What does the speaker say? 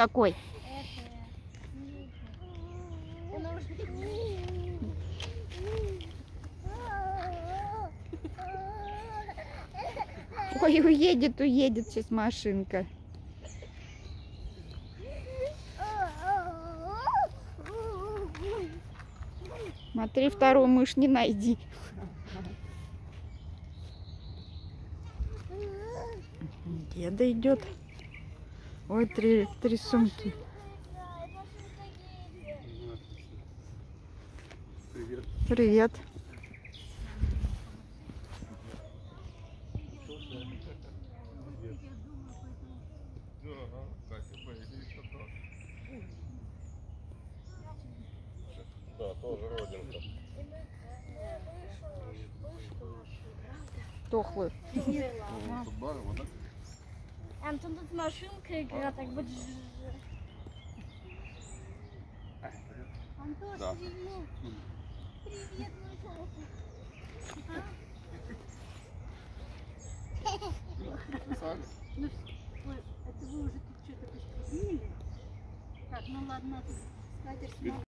какой? Ой, уедет сейчас машинка. Смотри, вторую мышь не найди. Деда идет. Ой, три сумки. Привет. Привет. Да, тоже родинка. Дохлый. Антон, тут машинка игра, так будет. Антон, Да. привет. Привет, мой Ну, это вы уже тут что-то пострелили? Так, ну ладно, скатерть.